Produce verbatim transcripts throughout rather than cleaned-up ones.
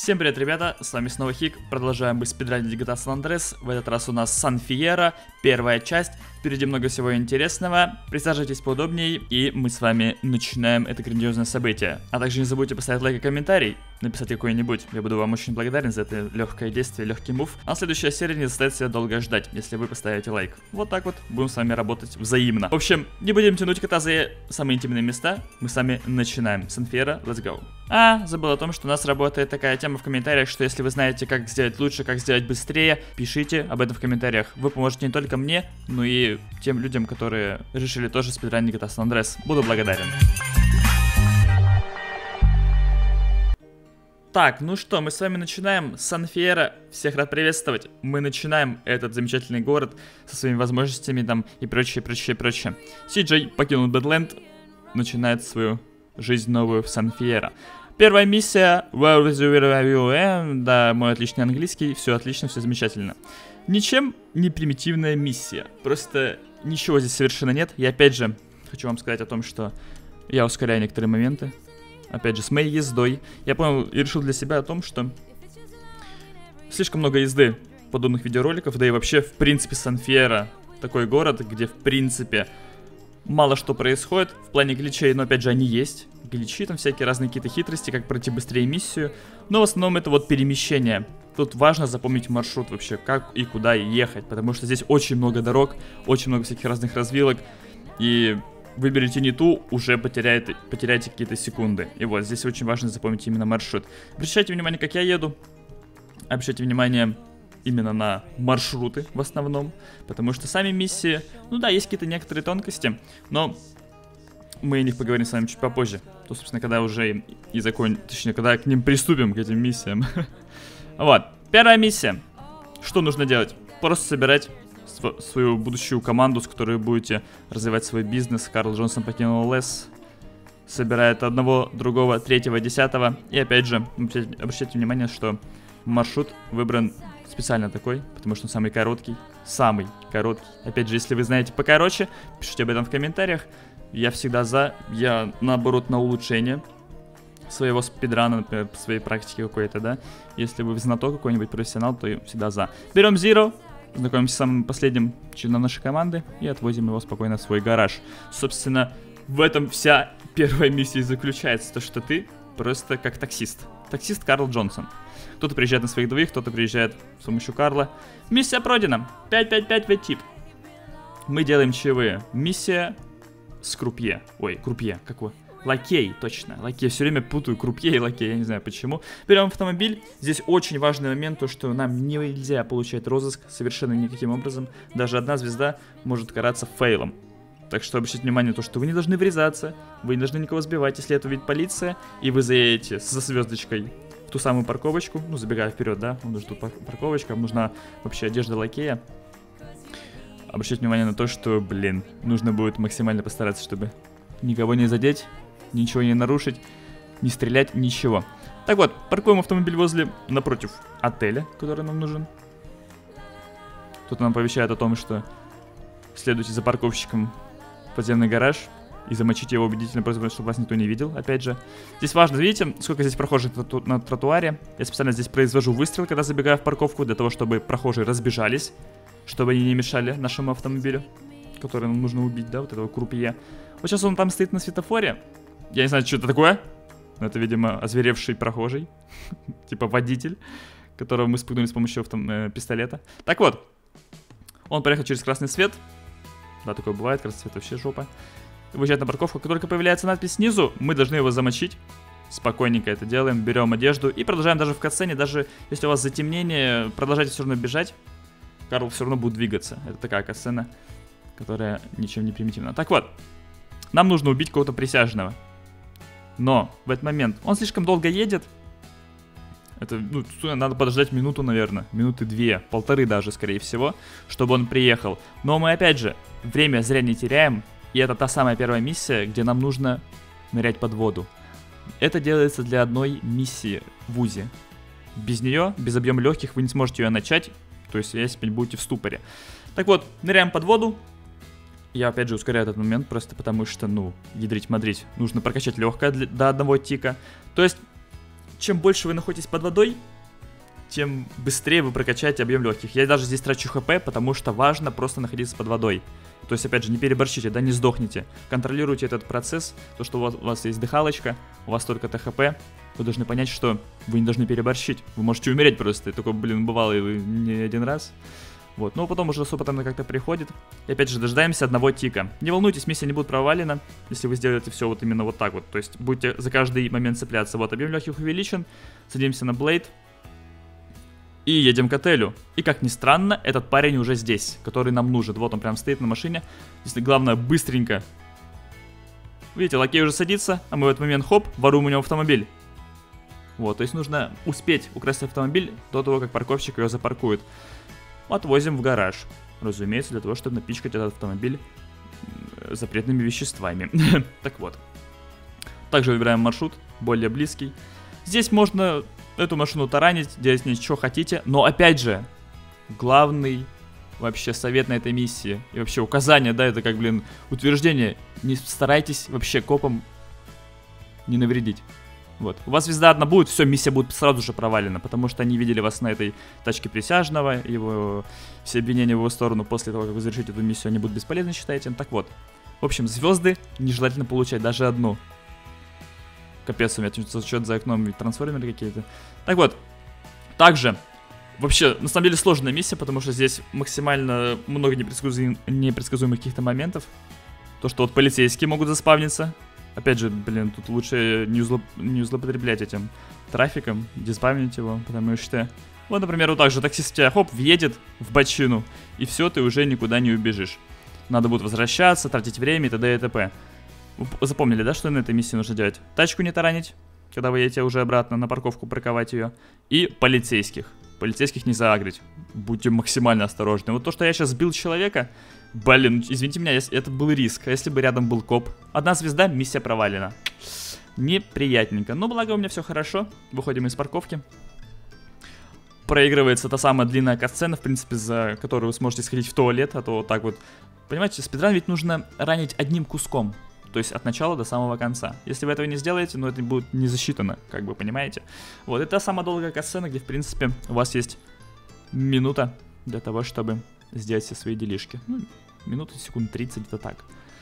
Всем привет, ребята, с вами снова Хик, продолжаем быть спидранить джи ти эй San Andreas. В этот раз у нас Сан Фьера, первая часть, впереди много всего интересного. Присаживайтесь поудобнее, и мы с вами начинаем это грандиозное событие. А также не забудьте поставить лайк и комментарий, написать какой-нибудь, я буду вам очень благодарен за это легкое действие, легкий мув. А следующая серия не заставит себя долго ждать, если вы поставите лайк. Вот так вот, будем с вами работать взаимно. В общем, не будем тянуть кота за самые интимные места, мы с вами начинаем. Сан Фьера, let's go. А, забыл о том, что у нас работает такая тема в комментариях, что если вы знаете, как сделать лучше, как сделать быстрее, пишите об этом в комментариях. Вы поможете не только мне, но и тем людям, которые решили тоже спидранить джи ти эй San Andreas. Буду благодарен. Так, ну что, мы с вами начинаем. Сан Фьера, всех рад приветствовать. Мы начинаем этот замечательный город со своими возможностями там и прочее, прочее, прочее. Си Джей покинул Бэдленд, начинает свою жизнь новую в Сан Фьера. Первая миссия, да, мой отличный английский, все отлично, все замечательно. Ничем не примитивная миссия, просто ничего здесь совершенно нет. И опять же, хочу вам сказать о том, что я ускоряю некоторые моменты. Опять же, с моей ездой. Я понял и решил для себя о том, что слишком много езды подобных видеороликов, да и вообще, в принципе, Сан Фьера такой город, где, в принципе, мало что происходит в плане гличей, но опять же они есть. Гличи, там всякие разные какие-то хитрости, как пройти быстрее миссию. Но в основном это вот перемещение. Тут важно запомнить маршрут вообще, как и куда ехать, потому что здесь очень много дорог, очень много всяких разных развилок. И выберите не ту, уже потеряете, потеряете какие-то секунды. И вот, здесь очень важно запомнить именно маршрут. Обращайте внимание, как я еду. Обращайте внимание именно на маршруты в основном, потому что сами миссии, ну да, есть какие-то некоторые тонкости, но мы о них поговорим с вами чуть попозже. То, собственно, когда уже и закончим, точнее, когда к ним приступим, к этим миссиям. Вот, первая миссия. Что нужно делать? Просто собирать св свою будущую команду, с которой вы будете развивать свой бизнес. Карл Джонсон покинул лес, собирает одного, другого, третьего, десятого. И опять же, обращайте внимание, что маршрут выбран специально такой, потому что он самый короткий. Самый короткий. Опять же, если вы знаете покороче, пишите об этом в комментариях. Я всегда за. Я, наоборот, на улучшение своего спидрана, например, своей практики какой-то, да. Если вы знаток какой-нибудь, профессионал, то я всегда за. Берем Zero, знакомимся с самым последним членом нашей команды и отвозим его спокойно в свой гараж. Собственно, в этом вся первая миссия заключается. То, что ты просто как таксист. Таксист Карл Джонсон. Кто-то приезжает на своих двоих, кто-то приезжает с помощью Карла. Миссия пройдена. пять пять пять в-тип. Мы делаем чаевые. Миссия с крупье. Ой, крупье, какой? Лакей, точно. Лакей. Все время путаю крупье и лакей, я не знаю почему. Берем автомобиль. Здесь очень важный момент, то что нам нельзя получать розыск совершенно никаким образом. Даже одна звезда может караться фейлом. Так что обращайте внимание на то, что вы не должны врезаться, вы не должны никого сбивать, если это увидит полиция, и вы заедете со звездочкой в ту самую парковочку, ну, забегая вперед, да, вам нужна тут парковочка, вам нужна вообще одежда лакея. Обращайте внимание на то, что, блин, нужно будет максимально постараться, чтобы никого не задеть, ничего не нарушить, не стрелять, ничего. Так вот, паркуем автомобиль возле, напротив отеля, который нам нужен. Тут нам оповещает о том, что следуйте за парковщиком в подземный гараж и замочите его убедительно, просто чтобы вас никто не видел. Опять же, здесь важно, видите, сколько здесь прохожих на тротуаре. Я специально здесь произвожу выстрел, когда забегаю в парковку, для того, чтобы прохожие разбежались, чтобы они не мешали нашему автомобилю, который нам нужно убить, да, вот этого крупье. Вот сейчас он там стоит на светофоре. Я не знаю, что это такое. Но это, видимо, озверевший прохожий. Типа водитель, которого мы спугнули с помощью пистолета. Так вот, он проехал через красный свет. Да, такое бывает, красный свет вообще жопа. Выезжает на парковку, как только появляется надпись снизу, мы должны его замочить. Спокойненько это делаем, берем одежду и продолжаем даже в катсцене. Даже если у вас затемнение, продолжайте все равно бежать. Карл все равно будет двигаться. Это такая катсцена, которая ничем не примитивна. Так вот, нам нужно убить кого-то присяжного. Но в этот момент он слишком долго едет. Это, ну, надо подождать минуту, наверное. Минуты две, полторы даже, скорее всего, чтобы он приехал. Но мы, опять же, время зря не теряем. И это та самая первая миссия, где нам нужно нырять под воду. Это делается для одной миссии в УЗИ. Без нее, без объема легких, вы не сможете ее начать. То есть, если вы будете в ступоре. Так вот, ныряем под воду. Я опять же ускоряю этот момент, просто потому что, ну, ядрить-мадрить. Нужно прокачать легкое для, до одного тика. То есть, чем больше вы находитесь под водой, тем быстрее вы прокачаете объем легких. Я даже здесь трачу хп, потому что важно просто находиться под водой. То есть, опять же, не переборщите, да, не сдохните. Контролируйте этот процесс, то, что у вас, у вас есть дыхалочка, у вас только ТХП. Вы должны понять, что вы не должны переборщить. Вы можете умереть просто. Такой, блин, бывало и не один раз. Вот, но потом уже с опытом как-то приходит. И опять же, дожидаемся одного тика. Не волнуйтесь, миссия не будет провалена, если вы сделаете все вот именно вот так вот. То есть, будете за каждый момент цепляться. Вот, объем легких увеличен. Садимся на Блейд. И едем к отелю. И как ни странно, этот парень уже здесь, который нам нужен. Вот он прям стоит на машине. Если главное, быстренько. Видите, лакей уже садится, а мы в этот момент, хоп, воруем у него автомобиль. Вот, то есть нужно успеть украсть автомобиль до того, как парковщик ее запаркует. Отвозим в гараж. Разумеется, для того, чтобы напичкать этот автомобиль запретными веществами. Так вот. Также выбираем маршрут, более близкий. Здесь можно эту машину таранить, делать с ней что хотите. Но опять же, главный вообще совет на этой миссии и вообще указание, да, это как, блин, утверждение. Не старайтесь вообще копам не навредить. Вот. У вас звезда одна будет, все, миссия будет сразу же провалена, потому что они видели вас на этой тачке присяжного, его все обвинения в его сторону после того, как вы завершите эту миссию, они будут бесполезны, считаете? Так вот. В общем, звезды нежелательно получать, даже одну. Капец, у меня тут счет за окном трансформеры какие-то. Так вот, также, вообще, на самом деле сложная миссия, потому что здесь максимально много непредсказуем... непредсказуемых каких-то моментов. То, что вот полицейские могут заспавниться. Опять же, блин, тут лучше не, зло... не злоупотреблять этим трафиком, диспавнить его, потому что... Вот, например, вот так же таксист тебя, хоп, въедет в бочину, и все, ты уже никуда не убежишь. Надо будет возвращаться, тратить время и т.д. и т.п. Запомнили, да, что на этой миссии нужно делать? Тачку не таранить, когда вы едете уже обратно на парковку, парковать ее. И полицейских. Полицейских не заагрить. Будьте максимально осторожны. Вот то, что я сейчас сбил человека, блин, извините меня, это был риск. А если бы рядом был коп? Одна звезда, миссия провалена. Неприятненько. Но благо у меня все хорошо. Выходим из парковки. Проигрывается та самая длинная катсцена, в принципе, за которую вы сможете сходить в туалет. А то вот так вот. Понимаете, спидран ведь нужно ранить одним куском. То есть от начала до самого конца. Если вы этого не сделаете, ну это будет не засчитано, как вы понимаете. Вот, это самая долгая катсцена, где, в принципе, у вас есть минута для того, чтобы сделать все свои делишки. Ну, минута, секунд тридцать, это так.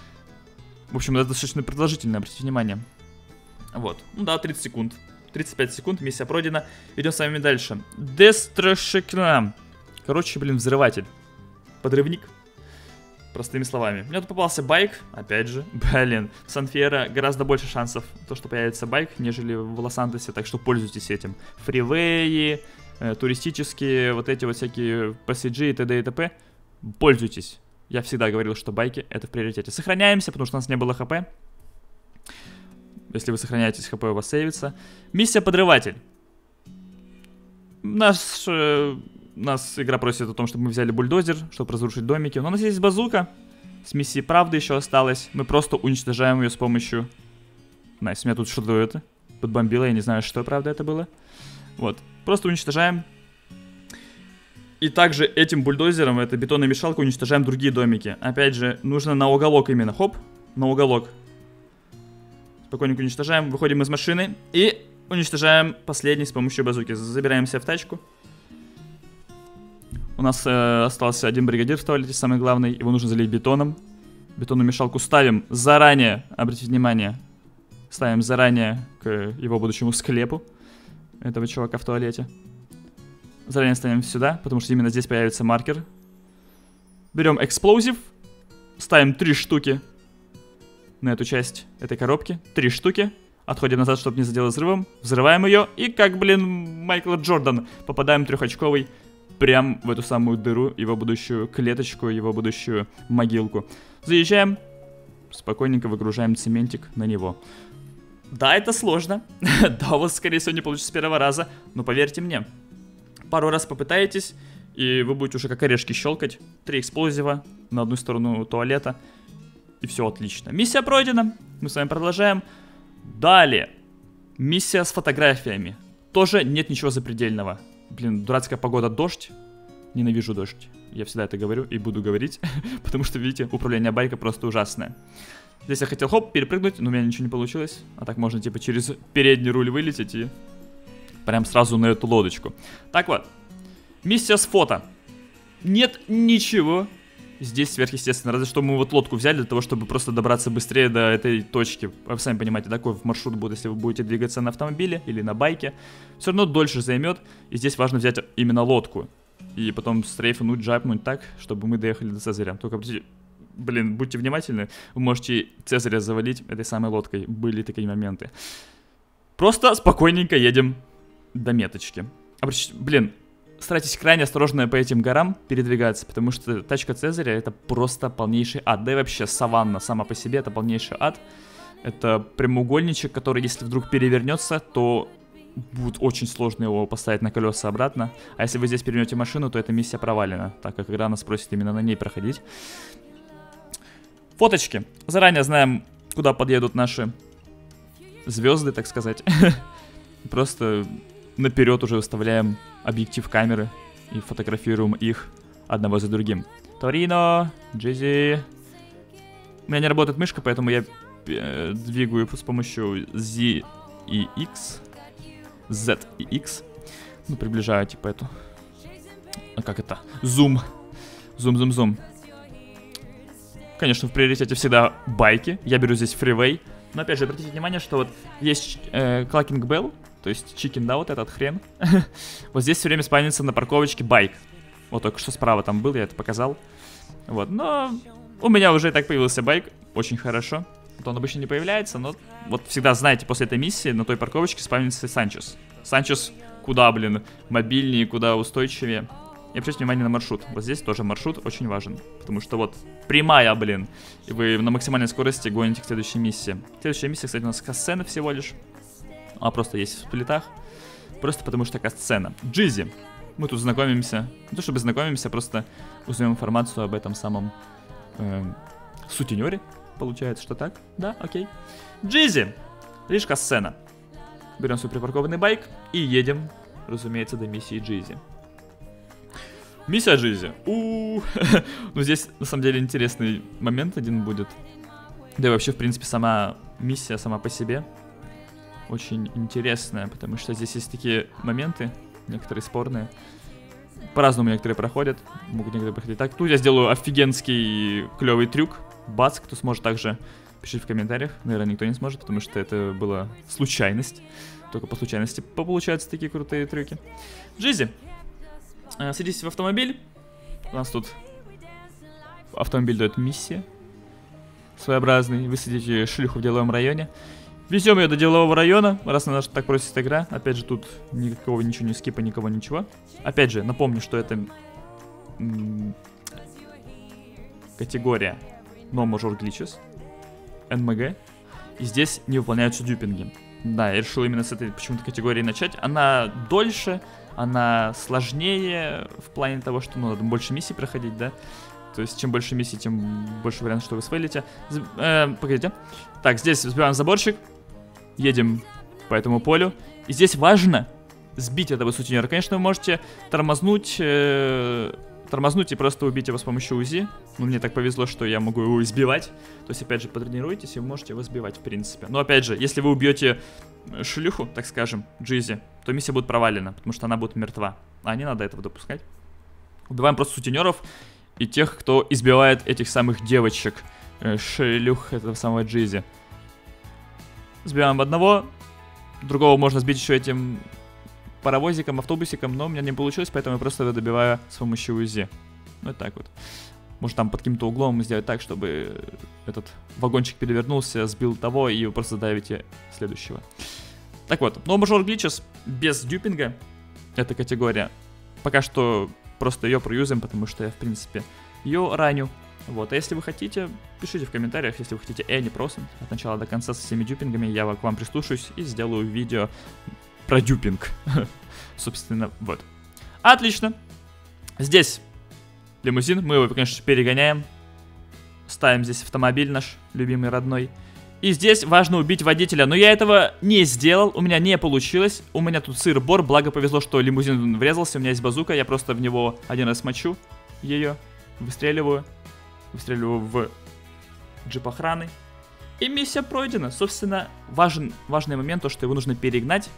В общем, это достаточно продолжительно, обратите внимание. Вот, ну да, тридцать секунд. тридцать пять секунд, миссия пройдена. Идем с вами дальше. Дестрашекна. Короче, блин, взрыватель. Подрывник. Простыми словами. У меня тут попался байк, опять же, блин, в Сан-Фьеро гораздо больше шансов, то, что появится байк, нежели в Лос-Антосе, так что пользуйтесь этим. Фривеи, э, туристические, вот эти вот всякие пи си джи и т.д. и т.п. Пользуйтесь. Я всегда говорил, что байки это в приоритете. Сохраняемся, потому что у нас не было хп. Если вы сохраняетесь, хп у вас сейвится. Миссия подрыватель. Наш... Э, Нас игра просит о том, чтобы мы взяли бульдозер, чтобы разрушить домики. Но у нас есть базука. С миссией правды еще осталось. Мы просто уничтожаем ее с помощью... Найс, у меня тут что-то это подбомбило. Я не знаю, что, правда, это было. Вот. Просто уничтожаем. И также этим бульдозером, этой бетонной мешалкой, уничтожаем другие домики. Опять же, нужно на уголок именно. Хоп, на уголок. Спокойненько уничтожаем. Выходим из машины. И уничтожаем последний с помощью базуки. Забираемся в тачку. У нас э, остался один бригадир в туалете, самый главный. Его нужно залить бетоном. Бетонную мешалку ставим заранее, обратите внимание, ставим заранее к его будущему склепу этого чувака в туалете. Заранее ставим сюда, потому что именно здесь появится маркер. Берем эксплозив, ставим три штуки на эту часть этой коробки. Три штуки. Отходим назад, чтобы не задело взрывом. Взрываем ее и, как, блин, Майкл Джордан, попадаем трехочковый прям в эту самую дыру, его будущую клеточку, его будущую могилку. Заезжаем, спокойненько выгружаем цементик на него. Да, это сложно. Да, у вас, скорее всего, не получится с первого раза. Но поверьте мне, пару раз попытаетесь, и вы будете уже как орешки щелкать. Три эксплозива на одну сторону туалета. И все отлично. Миссия пройдена. Мы с вами продолжаем. Далее. Миссия с фотографиями. Тоже нет ничего запредельного. Блин, дурацкая погода, дождь. Ненавижу дождь. Я всегда это говорю и буду говорить. Потому что, видите, управление байка просто ужасное. Здесь я хотел, хоп, перепрыгнуть, но у меня ничего не получилось. А так можно, типа, через передний руль вылететь и Прям сразу на эту лодочку. Так вот. Миссия с фото. Нет ничего здесь сверхъестественно. Разве что мы вот лодку взяли для того, чтобы просто добраться быстрее до этой точки. Вы сами понимаете, такой маршрут будет, если вы будете двигаться на автомобиле или на байке. Все равно дольше займет. И здесь важно взять именно лодку. И потом стрейфануть, джапнуть так, чтобы мы доехали до Цезаря. Только, блин, будьте внимательны. Вы можете Цезаря завалить этой самой лодкой. Были такие моменты. Просто спокойненько едем до меточки. Блин, старайтесь крайне осторожно по этим горам передвигаться, потому что тачка Цезаря это просто полнейший ад. Да и вообще саванна сама по себе это полнейший ад. Это прямоугольничек, который если вдруг перевернется, то будет очень сложно его поставить на колеса обратно. А если вы здесь перевернете машину, то эта миссия провалена, так как игра нас просит именно на ней проходить. Фоточки. Заранее знаем, куда подъедут наши звезды, так сказать. Просто наперед уже выставляем объектив камеры и фотографируем их одного за другим. Торино, Джизи. У меня не работает мышка, поэтому я э, двигаю с помощью Z и X. Z и X. Ну, приближаю, типа, эту. А как это? Зум. Зум, зум, зум. Конечно, в приоритете всегда байки. Я беру здесь фривей. Но опять же, обратите внимание, что вот есть э, Clucking Bell. То есть чикен, да, вот этот хрен. Вот здесь все время спавнится на парковочке байк. Вот только что справа там был, я это показал. Вот, но у меня уже и так появился байк. Очень хорошо. Вот он обычно не появляется, но вот всегда знаете, после этой миссии на той парковочке спавнится Санчес. Санчес куда, блин, мобильнее, куда устойчивее. И обратите внимание на маршрут. Вот здесь тоже маршрут очень важен. Потому что вот прямая, блин. И вы на максимальной скорости гоните к следующей миссии. Следующая миссия, кстати, у нас касцена всего лишь. Она просто есть в сплитах. Просто потому что такая сцена. Джизи. Мы тут знакомимся. Не то чтобы знакомимся, просто узнаем информацию об этом самом э, сутенере. Получается, что так? Да, окей. Джизи. Лишь сцена. Берем свой припаркованный байк и едем, разумеется, до миссии Джизи. Миссия Джизи. У-у-у. Ну, здесь, на самом деле, интересный момент один будет. Да и вообще, в принципе, сама миссия сама по себе очень интересная, потому что здесь есть такие моменты, некоторые спорные. По-разному некоторые проходят, могут некоторые проходить так. Тут я сделаю офигенский клевый трюк. Бац, кто сможет также, пишите в комментариях. Наверное, никто не сможет, потому что это была случайность. Только по случайности получаются такие крутые трюки. Джизи. Садитесь в автомобиль. У нас тут автомобиль дает миссия своеобразный. Вы сидите шлюху в деловом районе. Везем ее до делового района, раз она так просит игра. Опять же, тут никакого ничего не скипа, никого ничего. Опять же, напомню, что это категория No Major Glitches, эн эм джи. И здесь не выполняются дюпинги. Да, я решил именно с этой почему-то категории начать. Она дольше, она сложнее в плане того, что ну, надо больше миссий проходить, да. То есть, чем больше миссий, тем больше вариантов, что вы свалите. Э, погодите. Так, здесь взбиваем заборчик. Едем по этому полю. И здесь важно сбить этого сутенера. Конечно, вы можете тормознуть, э, тормознуть и просто убить его с помощью УЗИ. Но мне так повезло, что я могу его избивать. То есть, опять же, потренируйтесь, и вы можете его сбивать, в принципе. Но, опять же, если вы убьете шлюху, так скажем, Джизи, то миссия будет провалена, потому что она будет мертва. А не надо этого допускать. Убиваем просто сутенеров и тех, кто избивает этих самых девочек, э, шлюх этого самого Джизи. Сбиваем одного, другого можно сбить еще этим паровозиком, автобусиком, но у меня не получилось, поэтому я просто его добиваю с помощью УЗИ. Ну, вот так вот. Может, там под каким-то углом сделать так, чтобы этот вагончик перевернулся, сбил того, и вы просто задавите следующего. Так вот, No Major Glitches без дюпинга, эта категория. Пока что просто ее проюзаем, потому что я, в принципе, ее раню. Вот, а если вы хотите, пишите в комментариях, если вы хотите any процент от начала до конца со всеми дюпингами, я к вам прислушаюсь и сделаю видео про дюпинг. Собственно, вот. Отлично. Здесь лимузин, мы его, конечно, перегоняем. Ставим здесь автомобиль наш, любимый, родной. И здесь важно убить водителя, но я этого не сделал, у меня не получилось. У меня тут сыр-бор, благо повезло, что лимузин врезался, у меня есть базука, я просто в него один раз мочу ее, выстреливаю. Выстреливаю в джип охраны. И миссия пройдена. Собственно, важен, важный момент, то, что его нужно перегнать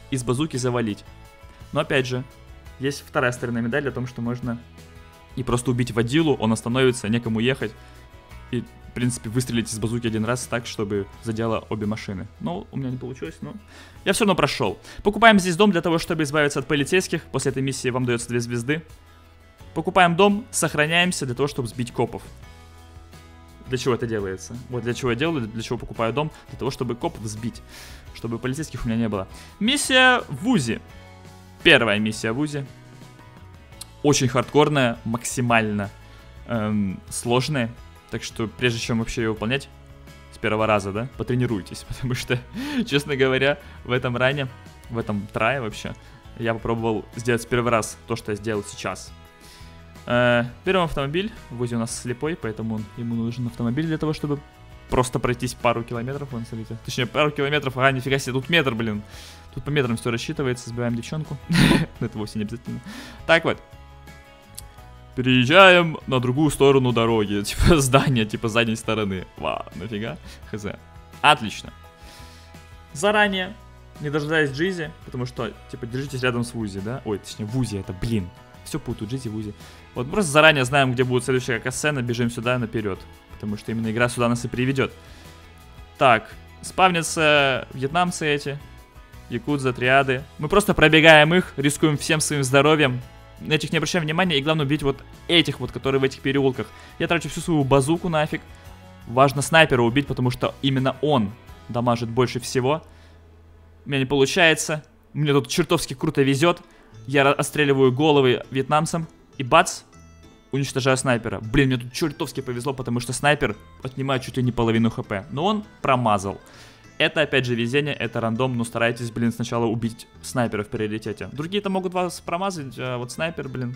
из базуки завалить. Но опять же, есть вторая сторона медали о том, что можно и просто убить водилу, он остановится, некому ехать. И, в принципе, выстрелить из базуки один раз так, чтобы задело обе машины. Но у меня не получилось, но я все равно прошел. Покупаем здесь дом для того, чтобы избавиться от полицейских. После этой миссии вам дается две звезды. Покупаем дом, сохраняемся для того, чтобы сбить копов. Для чего это делается? Вот для чего я делаю, для чего покупаю дом. Для того, чтобы копов сбить. Чтобы полицейских у меня не было. Миссия в УЗИ. Первая миссия в УЗИ. Очень хардкорная, максимально эм, сложная. Так что прежде чем вообще ее выполнять с первого раза, да, потренируйтесь. Потому что, честно говоря, в этом ране, в этом трае вообще, я попробовал сделать с первый раз то, что я сделал сейчас. Э, берем автомобиль. В УЗИ у нас слепой, поэтому он, ему нужен автомобиль для того, чтобы просто пройтись пару километров. Вон, смотрите. Точнее, пару километров. А, нифига себе, тут метр, блин. Тут по метрам все рассчитывается. Сбиваем девчонку. Но это вовсе не обязательно. Так вот. Переезжаем на другую сторону дороги. Типа здания, типа задней стороны. Вау, нафига? Хз. Отлично. Заранее, не дожидаясь Джизи, потому что, типа, держитесь рядом с УЗИ, да? Ой, точнее, в УЗИ, это, блин. Все путаю, Джизи, УЗИ. Вот просто заранее знаем, где будет следующая касцена, бежим сюда наперед. Потому что именно игра сюда нас и приведет. Так, спавнятся вьетнамцы эти. Якудза, триады. Мы просто пробегаем их, рискуем всем своим здоровьем. На этих не обращаем внимания, и главное убить вот этих вот, которые в этих переулках. Я трачу всю свою базуку нафиг. Важно снайпера убить, потому что именно он дамажит больше всего. У меня не получается. Мне тут чертовски круто везет. Я отстреливаю головы вьетнамцам. И бац, уничтожаю снайпера. Блин, мне тут чертовски повезло, потому что снайпер отнимает чуть ли не половину хп. Но он промазал. Это, опять же, везение, это рандом, но старайтесь, блин, сначала убить снайпера в приоритете. Другие-то могут вас промазать, а вот снайпер, блин,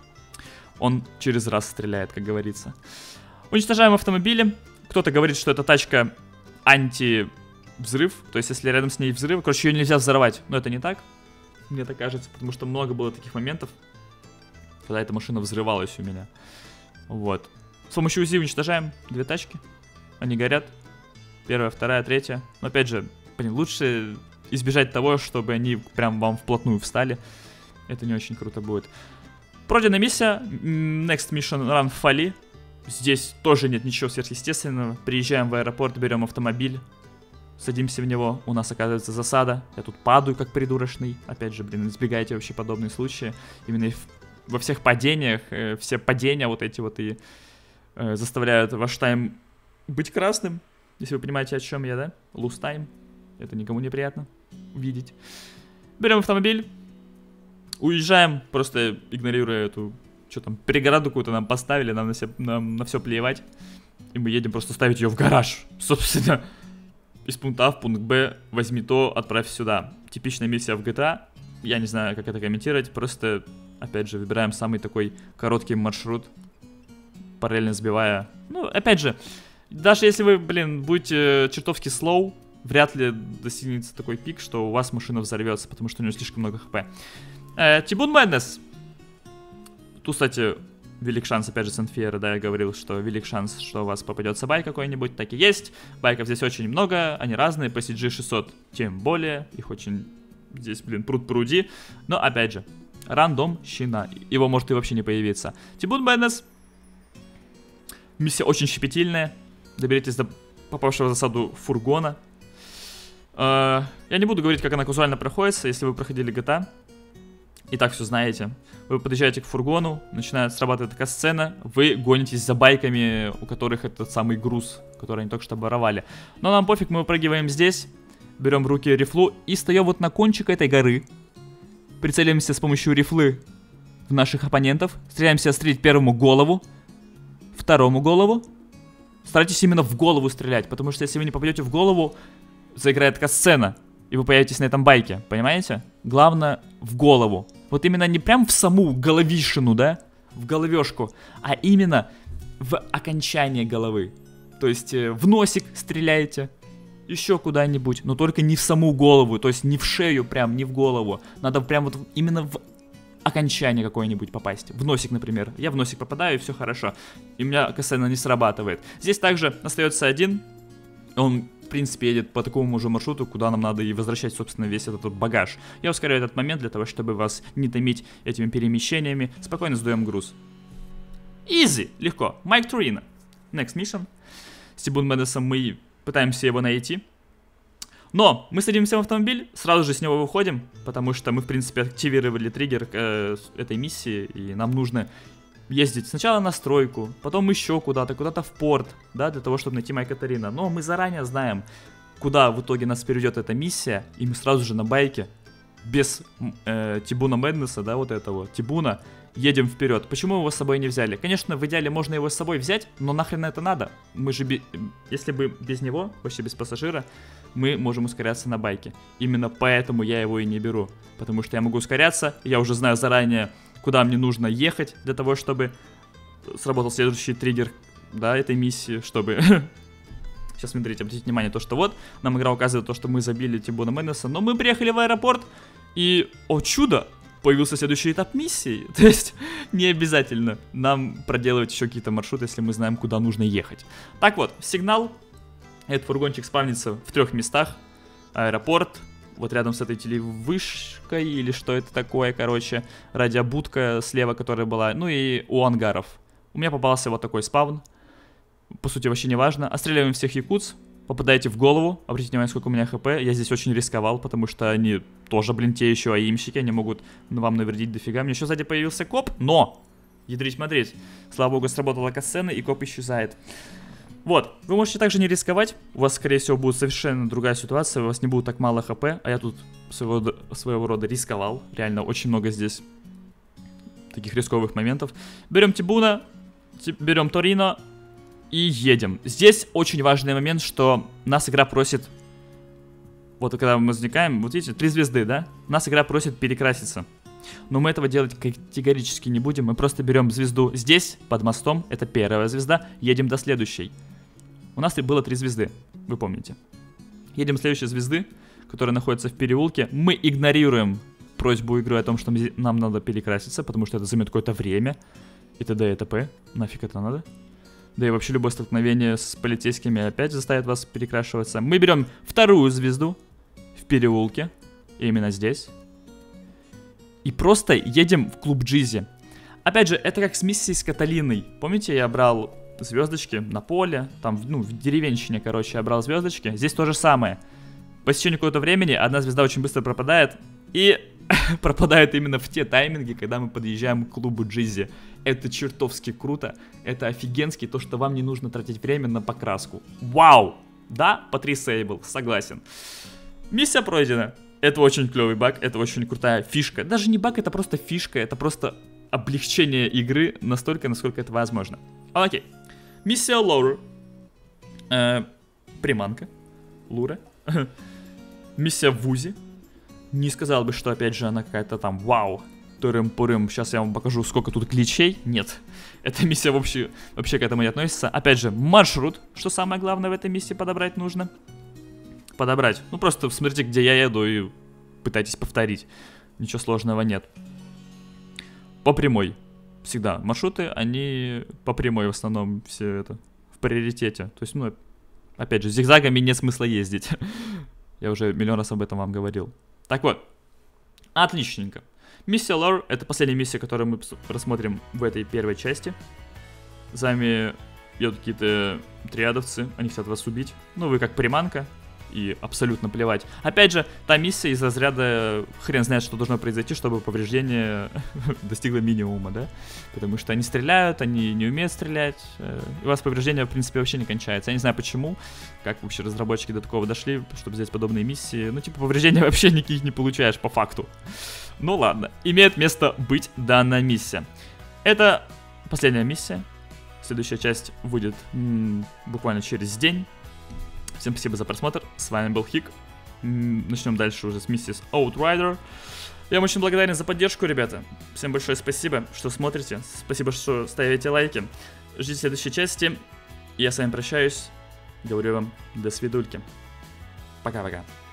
он через раз стреляет, как говорится. Уничтожаем автомобили. Кто-то говорит, что эта тачка анти-взрыв, то есть если рядом с ней взрыв, короче, ее нельзя взорвать. Но это не так, мне так кажется, потому что много было таких моментов, когда эта машина взрывалась у меня. Вот. С помощью УЗИ уничтожаем две тачки, они горят. Первая, вторая, третья. Но опять же, блин, лучше избежать того, чтобы они прям вам вплотную встали. Это не очень круто будет. Пройденная миссия. Next mission run Фали. Здесь тоже нет ничего сверхъестественного. Приезжаем в аэропорт, берем автомобиль. Садимся в него. У нас оказывается засада. Я тут падаю как придурочный. Опять же, блин, избегайте вообще подобные случаи. Именно во всех падениях, э, все падения вот эти вот и э, заставляют ваш тайм быть красным. Если вы понимаете, о чем я, да? Lose time. Это никому не приятно увидеть. Берем автомобиль. Уезжаем, просто игнорируя эту... Что там, перегороду какую-то нам поставили, нам на, все, нам на все плевать. И мы едем просто ставить ее в гараж. Собственно, из пункта А в пункт Б возьми то, отправь сюда. Типичная миссия в джи ти эй. Я не знаю, как это комментировать. Просто, опять же, выбираем самый такой короткий маршрут. Параллельно сбивая. Ну, опять же... Даже если вы, блин, будете чертовски слоу, вряд ли достигнется такой пик, что у вас машина взорвется, потому что у нее слишком много хп. Тибун Мэднес. Тут, кстати, велик шанс, опять же, с Энфиера, да, я говорил, что велик шанс, что у вас попадется бай какой-нибудь, так и есть. Байков здесь очень много, они разные, по си джи шестьсот тем более, их очень здесь, блин, пруд-пруди. Но, опять же, рандомщина, его может и вообще не появиться. Тибун Мэднес. Миссия очень щепетильная. Доберитесь до попавшего в засаду фургона. Uh, я не буду говорить, как она казуально проходится, если вы проходили джи ти эй. И так все знаете. Вы подъезжаете к фургону, начинает срабатывать такая сцена. Вы гонитесь за байками, у которых этот самый груз, который они только что воровали. Но нам пофиг, мы выпрыгиваем здесь. Берем в руки рифлу и встаем вот на кончик этой горы. Прицелимся с помощью рифлы в наших оппонентов. Стреляемся стрелять первому голову. Второму голову. Старайтесь именно в голову стрелять, потому что если вы не попадете в голову, заиграет такая сцена, и вы появитесь на этом байке, понимаете? Главное в голову. Вот именно не прям в саму головишину, да, в головешку, а именно в окончание головы. То есть э, в носик стреляете, еще куда-нибудь, но только не в саму голову, то есть не в шею прям, не в голову. Надо прям вот именно в окончание какое-нибудь попасть. В носик, например. Я в носик попадаю, и все хорошо. И у меня касательно не срабатывает. Здесь также остается один. Он принципе, едет по такому же маршруту, куда нам надо и возвращать, собственно, весь этот вот багаж. Я ускоряю этот момент для того, чтобы вас не томить этими перемещениями. Спокойно сдаем груз. Easy, легко. Майк Турина. Next mission. С Тибун Мэднесом мы пытаемся его найти. Но мы садимся в автомобиль, сразу же с него выходим, потому что мы, в принципе, активировали триггер э, этой миссии, и нам нужно ездить сначала на стройку, потом еще куда-то, куда-то в порт, да, для того, чтобы найти Майка Турина. Но мы заранее знаем, куда в итоге нас приведет эта миссия, и мы сразу же на байке, без э, Тибуна Мэднеса, да, вот этого, Тибуна, едем вперед. Почему его с собой не взяли? Конечно, в идеале можно его с собой взять, но нахрен это надо? Мы же, би... если бы без него, вообще без пассажира, мы можем ускоряться на байке. Именно поэтому я его и не беру. Потому что я могу ускоряться, я уже знаю заранее, куда мне нужно ехать, для того, чтобы сработал следующий триггер, да, этой миссии, чтобы... Сейчас смотрите, обратите внимание, то, что вот, нам игра указывает то, что мы забили Тибуна Мэднеса, но мы приехали в аэропорт, и, о чудо, появился следующий этап миссии. То есть, не обязательно нам проделывать еще какие-то маршруты, если мы знаем, куда нужно ехать. Так вот, сигнал. Этот фургончик спавнится в трех местах. Аэропорт, вот рядом с этой телевышкой, или что это такое, короче. Радиобудка слева, которая была, ну и у ангаров. У меня попался вот такой спавн. По сути, вообще не важно. Отстреливаем всех якутс. Попадаете в голову. Обратите внимание, сколько у меня хп. Я здесь очень рисковал, потому что они тоже, блин, те еще аимщики. Они могут вам навредить дофига. Мне еще сзади появился коп, но... Ядрить, смотреть. Слава богу, сработала катсцена, и коп исчезает. Вот. Вы можете также не рисковать. У вас, скорее всего, будет совершенно другая ситуация. У вас не будет так мало хп. А я тут своего, своего рода рисковал. Реально, очень много здесь таких рисковых моментов. Берем Тибуна. Берем Торино. И едем. Здесь очень важный момент, что нас игра просит... Вот когда мы возникаем, вот видите, три звезды, да? Нас игра просит перекраситься. Но мы этого делать категорически не будем. Мы просто берем звезду здесь, под мостом. Это первая звезда. Едем до следующей. У нас было три звезды, вы помните. Едем до следующей звезды, которая находится в переулке. Мы игнорируем просьбу игры о том, что нам надо перекраситься, потому что это займет какое-то время. И т.д. и т.п. Нафиг это надо? Да и вообще любое столкновение с полицейскими опять заставит вас перекрашиваться. Мы берем вторую звезду в переулке. Именно здесь. И просто едем в клуб Джизи. Опять же, это как с миссией с Каталиной. Помните, я брал звездочки на поле. Там, ну, в деревенщине, короче, я брал звездочки. Здесь то же самое. По течению какого-то времени одна звезда очень быстро пропадает. И пропадает именно в те тайминги, когда мы подъезжаем к клубу Джизи. Это чертовски круто. Это офигенски, то, что вам не нужно тратить время на покраску. Вау! Да, Патрисейбл, согласен. Миссия пройдена. Это очень клевый баг, это очень крутая фишка. Даже не баг, это просто фишка, это просто облегчение игры настолько, насколько это возможно. Окей. Миссия Луры. Э, приманка. Лура. Миссия в ВУЗе. Не сказал бы, что опять же она какая-то там вау. Турым-пурым. Сейчас я вам покажу, сколько тут гличей. Нет. Эта миссия вообще, вообще к этому не относится. Опять же, маршрут. Что самое главное в этой миссии подобрать нужно? Подобрать. Ну просто смотрите, где я еду, и пытайтесь повторить. Ничего сложного нет. По прямой. Всегда. Маршруты, они по прямой в основном все это в приоритете. То есть, ну, опять же, зигзагами нет смысла ездить. Я уже миллион раз об этом вам говорил. Так вот. Отличненько. Миссия Лор — это последняя миссия, которую мы рассмотрим в этой первой части. За вами едут какие-то триадовцы, они хотят вас убить. Ну, вы как приманка, и абсолютно плевать. Опять же, та миссия из разряда хрен знает, что должно произойти, чтобы повреждение достигло минимума, да? Потому что они стреляют, они не умеют стрелять, и у вас повреждение, в принципе, вообще не кончается. Я не знаю почему, как вообще разработчики до такого дошли, чтобы сделать подобные миссии. Ну, типа, повреждения вообще никаких не получаешь, по факту. Ну ладно, имеет место быть данная миссия. Это последняя миссия. Следующая часть выйдет м- буквально через день. Всем спасибо за просмотр. С вами был Хик. М- начнем дальше уже с миссии с Outrider. Я вам очень благодарен за поддержку, ребята. Всем большое спасибо, что смотрите. Спасибо, что ставите лайки. Ждите следующей части. Я с вами прощаюсь. Говорю вам до свидульки. Пока-пока.